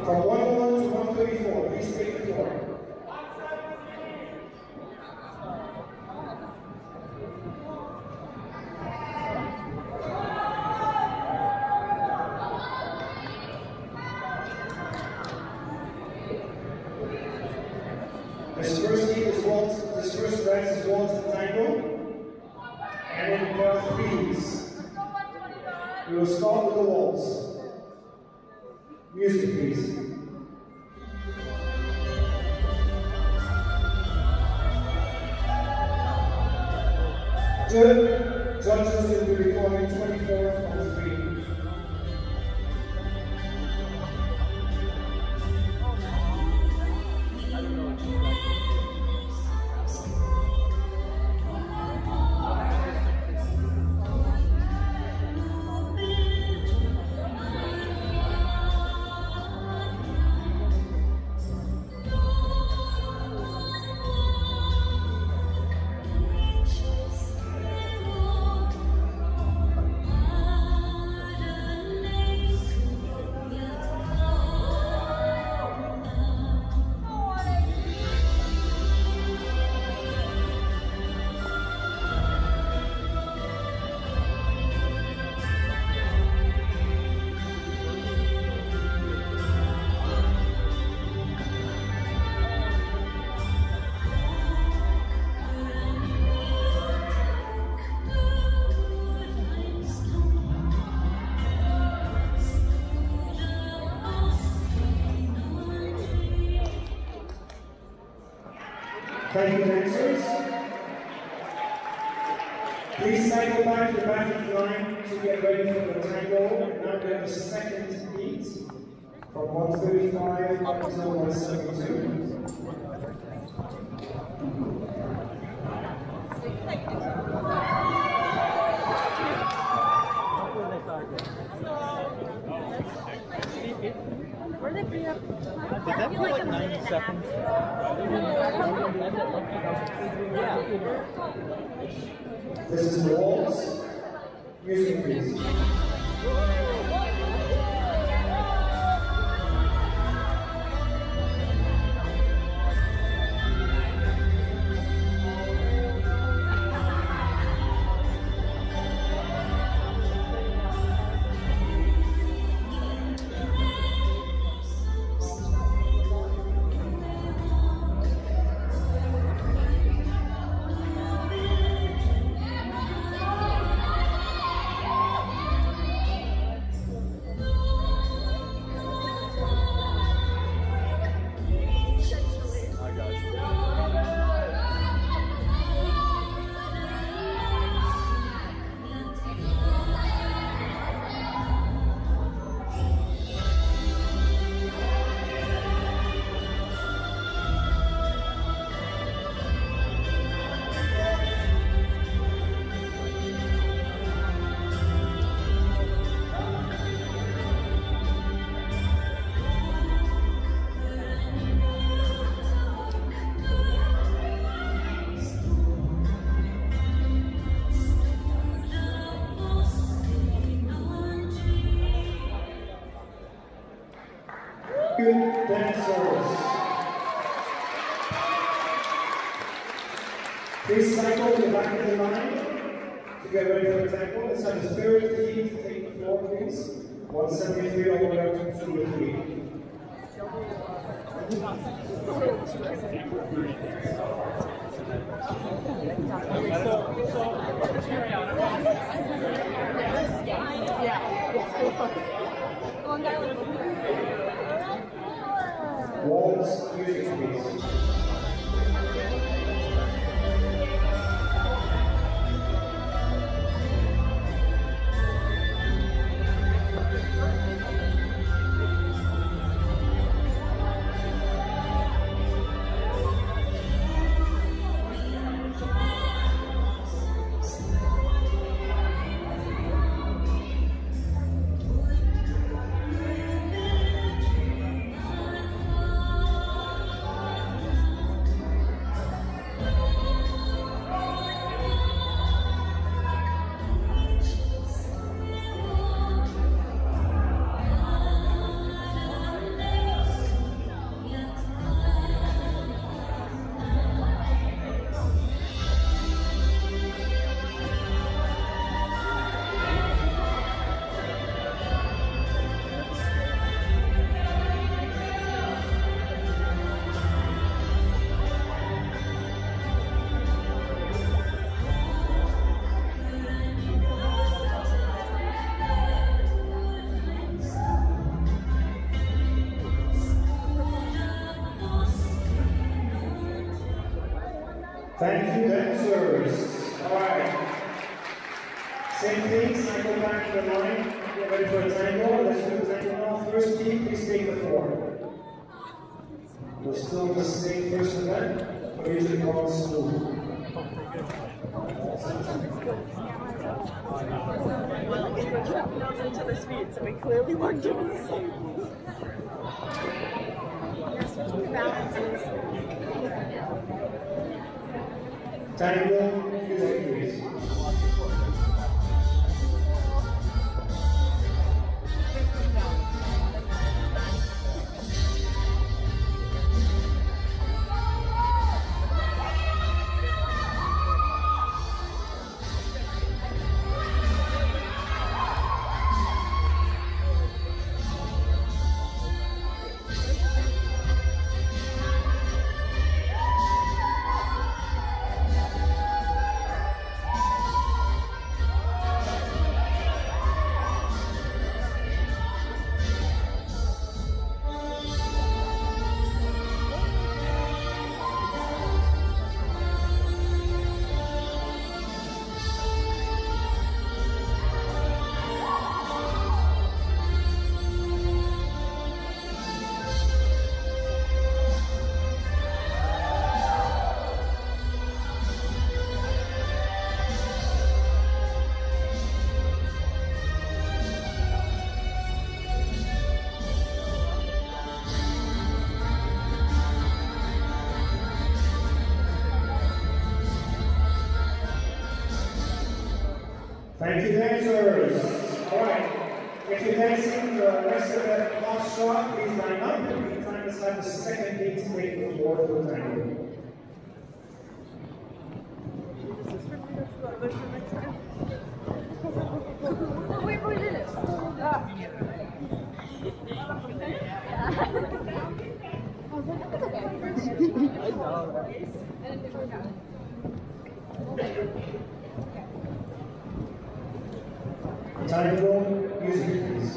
From 101 to 134, please take the floor. This first dance is waltz and tango, and then there are threes. We will start with the waltz. Music, please. Judges will be recording 24 on the screen. Thank you, dancers. Please cycle back to the back of the line to get ready for the tango. And now we have the second beat from 135 up until 172. Where did they be up? Did that feel like 90 seconds? Yeah. This is the waltz. Music, please. Dancers. Please cycle to the back of the line to get ready for the tango. Let's have the third beat to take the floor, please. 173 all the way up to 203. Waltz, music, please. Thank you, dancers. All right. Same thing, cycle back to the line. Get ready for a tango. Let's do the tango now. First beat, please take the floor. We're still the same first event, but usually called smooth. Each other's feet, so we clearly weren't doing the same. Balances. Tango, music please. Thank you, dancers. All right. If you're dancing the rest of that last shot, please line up. In the meantime, let's have the second beat to take the floor for the tango. Wait, we did it. Tango, music please.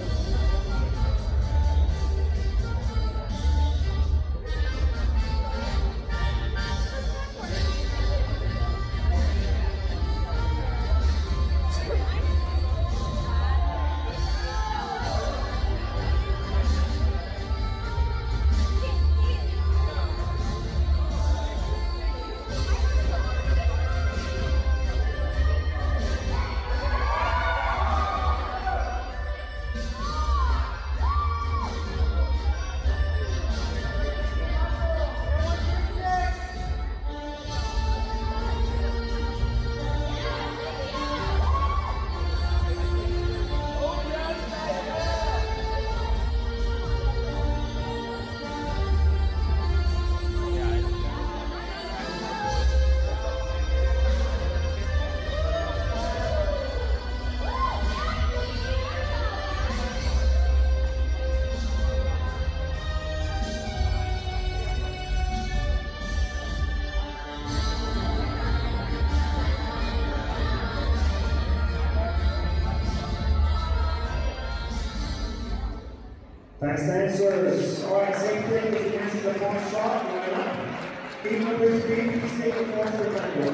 Thanks, dancers. All right, same thing with the answer to the last shot. Line up. Beat number 3, please take the floor for the tango.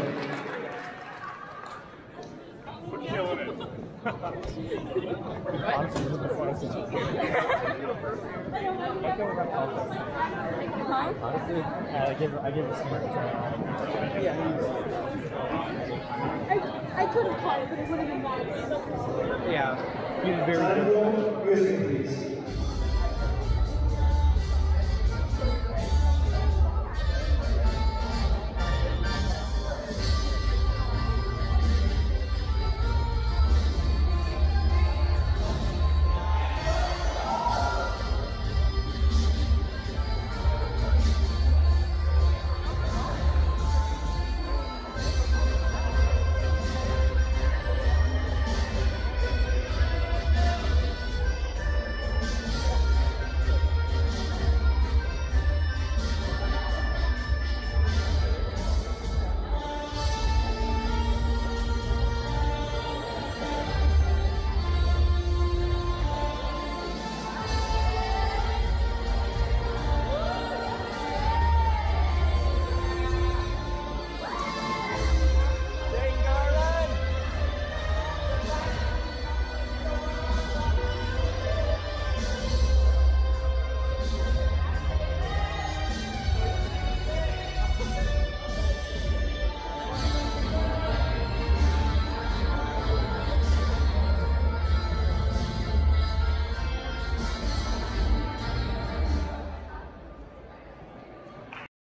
We're killing it. Honestly, this is the funnest situation. Honestly, I give it a smart try. Yeah. I could have caught it, but it would have been bad. Yeah. He was very good. Tango, music please.